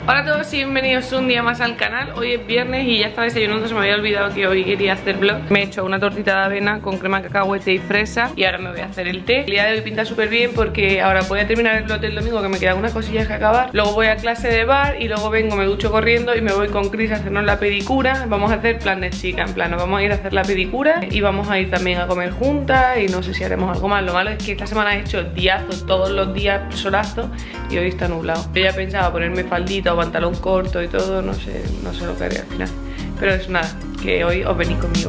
Hola a todos y bienvenidos un día más al canal. Hoy es viernes y ya estaba desayunando, se me había olvidado que hoy quería hacer vlog. Me he hecho una tortita de avena con crema de cacahuete y fresa y ahora me voy a hacer el té. El día de hoy pinta súper bien porque ahora voy a terminar el vlog del domingo, que me quedan unas cosillas que acabar. Luego voy a clase de bar y luego vengo, me ducho corriendo y me voy con Chris a hacernos la pedicura. Vamos a hacer plan de chica, en plan nos vamos a ir a hacer la pedicura y vamos a ir también a comer juntas y no sé si haremos algo más. Lo malo es que esta semana he hecho diazo, todos los días solazo y hoy está nublado. Yo ya pensaba ponerme faldita o pantalón corto y todo, no sé lo que haré al final. Pero es nada, que hoy os venís conmigo.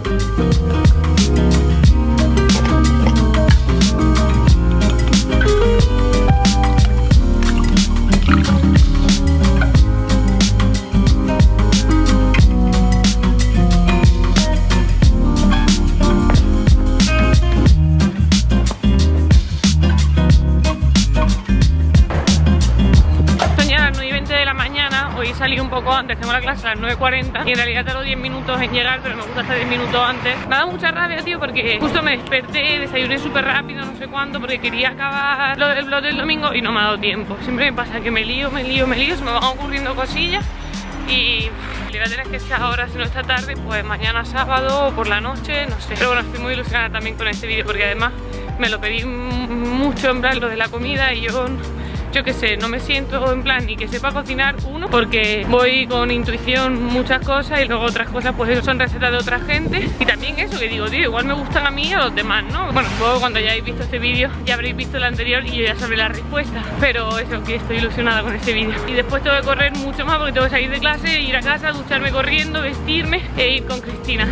Salí un poco antes, tengo la clase a las 9:40 y en realidad tardo 10 minutos en llegar, pero me gusta estar 10 minutos antes. Me ha dado mucha rabia, tío, porque justo me desperté, desayuné súper rápido, no sé cuánto, porque quería acabar lo del vlog del domingo y no me ha dado tiempo. Siempre me pasa que me lío, se me van ocurriendo cosillas y la verdad es que si ahora, si no esta tarde, pues mañana sábado o por la noche, no sé. Pero bueno, estoy muy ilusionada también con este vídeo porque además me lo pedí mucho, en plan lo de la comida, y yo qué sé, no me siento en plan ni que sepa cocinar uno, porque voy con intuición muchas cosas y luego otras cosas pues eso son recetas de otra gente. Y también eso que digo, tío, igual me gustan a mí y a los demás, ¿no? Bueno, luego cuando ya hayáis visto este vídeo ya habréis visto el anterior y yo ya sabré la respuesta. Pero eso, que estoy ilusionada con este vídeo. Y después tengo que correr mucho más porque tengo que salir de clase, ir a casa, ducharme corriendo, vestirme e ir con Cristina.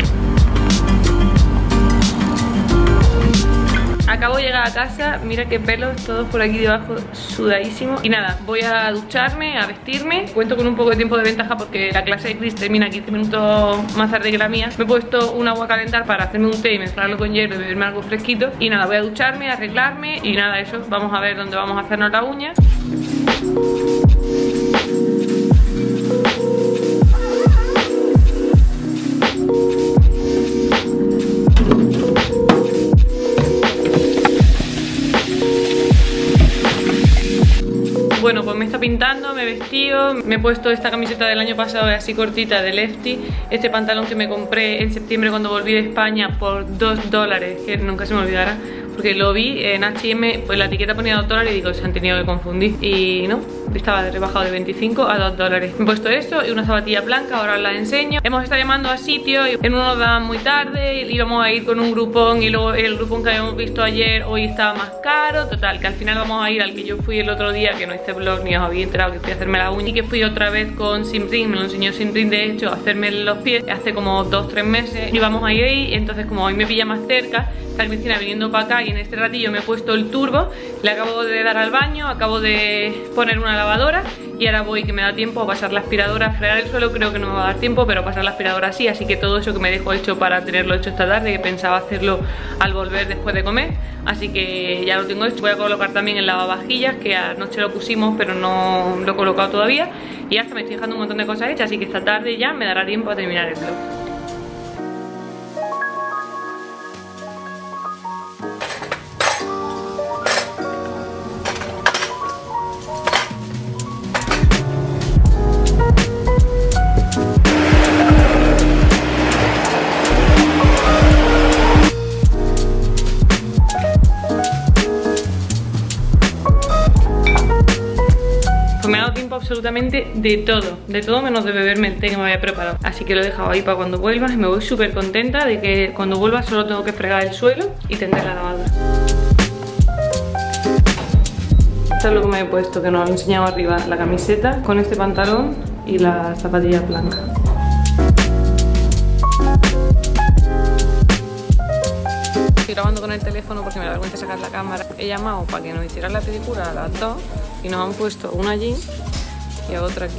Acabo de llegar a casa, mira qué pelos, todos por aquí debajo sudadísimos. Y nada, voy a ducharme, a vestirme. Cuento con un poco de tiempo de ventaja porque la clase de Chris termina 15 minutos más tarde que la mía. Me he puesto un agua a calentar para hacerme un té y mezclarlo con hielo y beberme algo fresquito. Y nada, voy a ducharme, a arreglarme y nada, eso, vamos a ver dónde vamos a hacernos la uña. Bueno, pues me está pintando, me he vestido, me he puesto esta camiseta del año pasado así cortita de Lefty, este pantalón que me compré en septiembre cuando volví de España por $2, que nunca se me olvidará, porque lo vi en H&M, pues la etiqueta ponía $2 y digo, se han tenido que confundir. Y no, estaba rebajado de 25 a $2. Me he puesto esto y una zapatilla blanca, ahora os la enseño. Hemos estado llamando a sitios, en uno nos daban muy tarde, íbamos a ir con un grupón y luego el grupón que habíamos visto ayer hoy estaba más caro. Total, que al final vamos a ir al que yo fui el otro día, que no hice vlog ni os había enterado que fui a hacerme la uña, y que fui otra vez con Simrin, me lo enseñó Simrin de hecho, a hacerme los pies hace como 2-3 meses y vamos a ir ahí. Entonces como hoy me pilla más cerca, está Cristina viniendo para acá y en este ratillo me he puesto el turbo, le acabo de dar al baño, acabo de poner una lavadora y ahora voy, que me da tiempo, a pasar la aspiradora, a fregar el suelo. Creo que no me va a dar tiempo, pero pasar la aspiradora sí, así que todo eso que me dejo hecho para tenerlo hecho esta tarde, que pensaba hacerlo al volver después de comer, así que ya lo tengo hecho. Voy a colocar también el lavavajillas, que anoche lo pusimos pero no lo he colocado todavía, y hasta me estoy dejando un montón de cosas hechas, así que esta tarde ya me dará tiempo a terminar el vlog. Me ha dado tiempo absolutamente de todo menos de beberme el té que me había preparado. Así que lo he dejado ahí para cuando vuelva y me voy súper contenta de que cuando vuelva solo tengo que fregar el suelo y tender la lavadora. Esto es lo que me he puesto, que nos lo he enseñado arriba, la camiseta con este pantalón y las zapatillas blancas. Estoy grabando con el teléfono porque me da vergüenza sacar la cámara. He llamado para que nos hicieran la pedicura a las 2 y nos han puesto una allí y a otra aquí.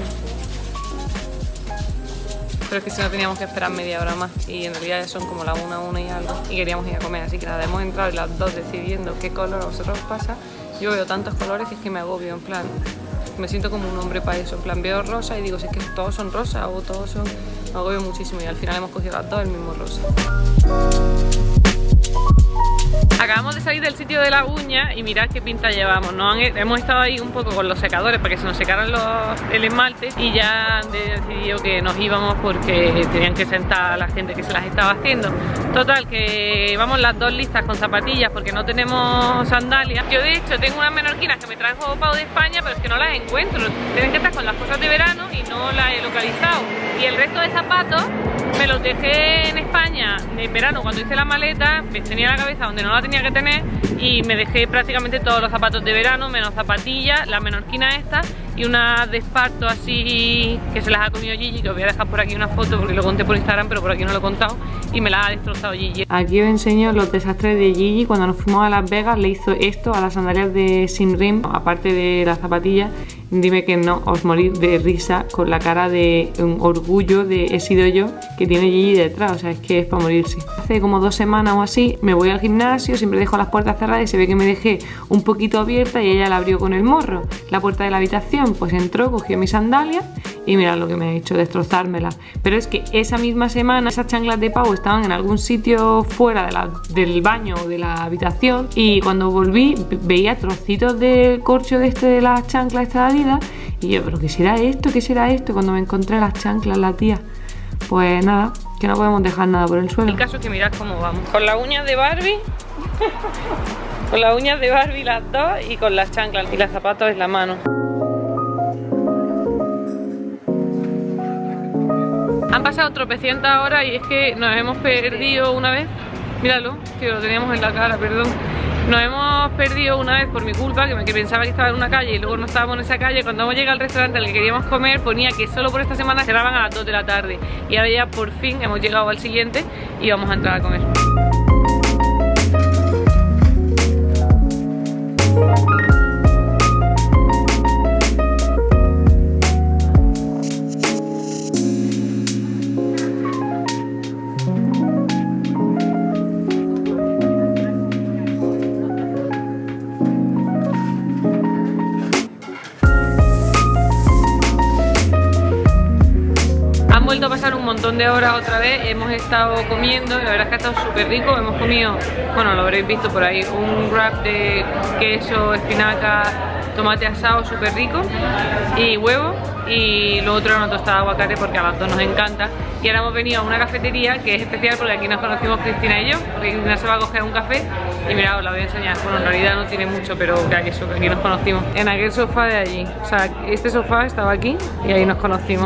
Pero es que si no teníamos que esperar media hora más y en realidad ya son como las 1 y algo y queríamos ir a comer, así que nada, hemos entrado y las dos decidiendo qué color a vosotros os pasa. Yo veo tantos colores que es que me agobio, en plan, me siento como un hombre para eso, en plan veo rosa y digo, si es que todos son rosa o todos son... Me agobio muchísimo y al final hemos cogido las dos el mismo rosa. Acabamos de salir del sitio de la uña y mirad qué pinta llevamos. Hemos estado ahí un poco con los secadores para que se nos secaran el esmalte y ya han decidido que nos íbamos porque tenían que sentar a la gente que se las estaba haciendo. Total, que vamos las dos listas con zapatillas porque no tenemos sandalias. Yo de hecho tengo unas menorquinas que me trajo Pau de España, pero es que no las encuentro. Tienen que estar con las cosas de verano y no las he localizado. Y el resto de zapatos me los dejé en España en verano cuando hice la maleta. Me tenía la cabeza donde no la tenía que tener y me dejé prácticamente todos los zapatos de verano, menos zapatillas, la menorquina esta y una de esparto así que se las ha comido Gigi, que os voy a dejar por aquí una foto porque lo conté por Instagram, pero por aquí no lo he contado y me la ha destrozado Gigi. Aquí os enseño los desastres de Gigi. Cuando nos fuimos a Las Vegas le hizo esto a las sandalias de Simrim, aparte de las zapatillas. Dime que no, os morís de risa con la cara de un orgullo de he sido yo que tiene Gigi detrás, o sea, es que es para morirse. Hace como 2 semanas o así me voy al gimnasio, siempre dejo las puertas cerradas y se ve que me dejé un poquito abierta y ella la abrió con el morro, la puerta de la habitación, pues entró, cogió mis sandalias y mirad lo que me ha hecho, destrozármelas. Pero es que esa misma semana esas chanclas de Pau estaban en algún sitio fuera del baño o de la habitación y cuando volví veía trocitos del corcho de las chanclas esta de Adidas y yo, ¿pero qué será esto? ¿Qué será esto? Cuando me encontré las chanclas, la tía. Pues nada, que no podemos dejar nada por el suelo. El caso es que mirad cómo vamos. Con las uñas de Barbie, con las uñas de Barbie las dos y con las chanclas y los zapatos en la mano. Han pasado tropecientas horas y es que nos hemos perdido una vez. Míralo, que lo teníamos en la cara, perdón. Nos hemos perdido una vez por mi culpa, que pensaba que estaba en una calle y luego no estábamos en esa calle. Cuando hemos llegado al restaurante al que queríamos comer ponía que solo por esta semana cerraban a las 2 de la tarde. Y ahora ya por fin hemos llegado al siguiente y vamos a entrar a comer. A pasar un montón de horas otra vez, hemos estado comiendo y la verdad es que ha estado súper rico. Hemos comido, bueno, lo habréis visto por ahí, un wrap de queso, espinaca, tomate asado súper rico y huevo, y lo otro era una tostada de aguacate porque a las dos nos encanta. Y ahora hemos venido a una cafetería que es especial porque aquí nos conocimos Cristina y yo, porque Cristina se va a coger un café y mirad, os la voy a enseñar. Bueno, en realidad no tiene mucho, pero que aquí nos conocimos en aquel sofá de allí. O sea, este sofá estaba aquí y ahí nos conocimos.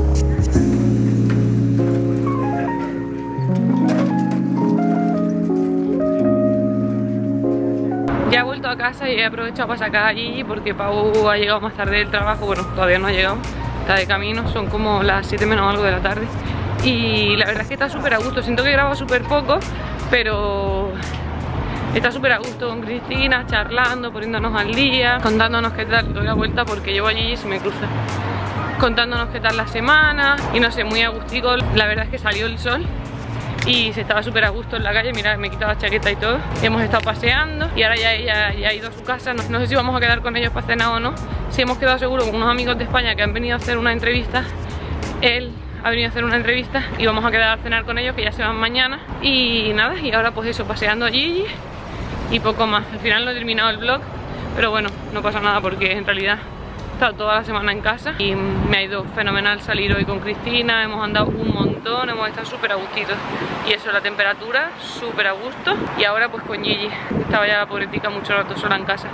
Ya he vuelto a casa y he aprovechado para sacar a Gigi porque Pau ha llegado más tarde del trabajo. Bueno, todavía no ha llegado, está de camino, son como las 7 menos algo de la tarde. Y la verdad es que está súper a gusto, siento que grabo súper poco, pero está súper a gusto con Cristina, charlando, poniéndonos al día, contándonos qué tal. Doy la vuelta porque llevo a Gigi y se me cruza. Contándonos qué tal la semana y no sé, muy a gustico. La verdad es que salió el sol y se estaba súper a gusto en la calle. Mirad, me he quitado la chaqueta y todo. Hemos estado paseando y ahora ya ella ha ido a su casa. No sé si vamos a quedar con ellos para cenar o no. Sí, hemos quedado seguro con unos amigos de España que han venido a hacer una entrevista. Él ha venido a hacer una entrevista y vamos a quedar a cenar con ellos, que ya se van mañana. Y nada, y ahora pues eso, paseando a Gigi y poco más. Al final no he terminado el vlog, pero bueno, no pasa nada porque en realidad he estado toda la semana en casa y me ha ido fenomenal salir hoy con Cristina. Hemos andado un montón, hemos estado súper a gustitos. Y eso, la temperatura súper a gusto. Y ahora pues con Gigi, estaba ya la pobretica mucho rato sola en casa.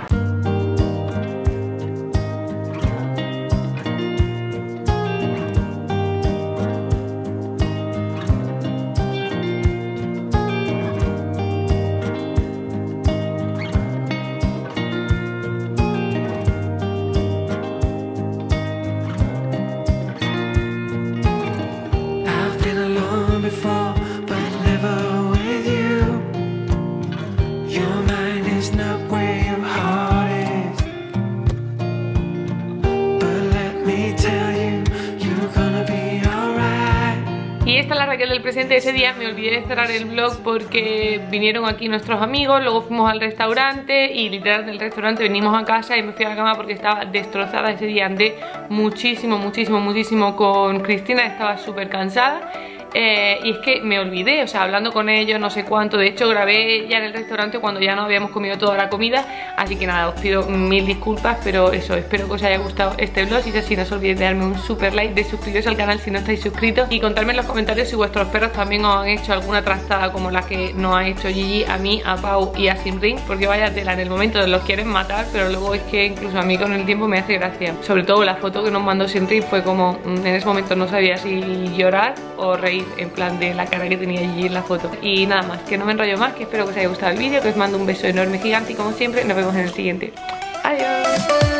Y esta es la Raquel del presente. Ese día me olvidé de cerrar el vlog porque vinieron aquí nuestros amigos, luego fuimos al restaurante y literal del restaurante venimos a casa y me fui a la cama porque estaba destrozada. Ese día andé muchísimo con Cristina, estaba súper cansada y es que me olvidé, o sea, hablando con ellos no sé cuánto. De hecho grabé ya en el restaurante cuando ya no habíamos comido toda la comida, así que nada, os pido mil disculpas, pero eso, espero que os haya gustado este vlog. Si es así, no os olvidéis de darme un super like, de suscribiros al canal si no estáis suscritos, y contarme en los comentarios si vuestros perros también os han hecho alguna trastada como la que nos ha hecho Gigi, a mí, a Pau y a Simring, porque vaya tela, en el momento los quieren matar, pero luego es que incluso a mí con el tiempo me hace gracia. Sobre todo la foto que nos mandó Simring fue como, en ese momento no sabía si llorar o reír, en plan de la cara que tenía Gigi en la foto. Y nada más, que no me enrollo más, que espero que os haya gustado el vídeo, que os mando un beso enorme, gigante, y como siempre nos vemos en el siguiente. Adiós.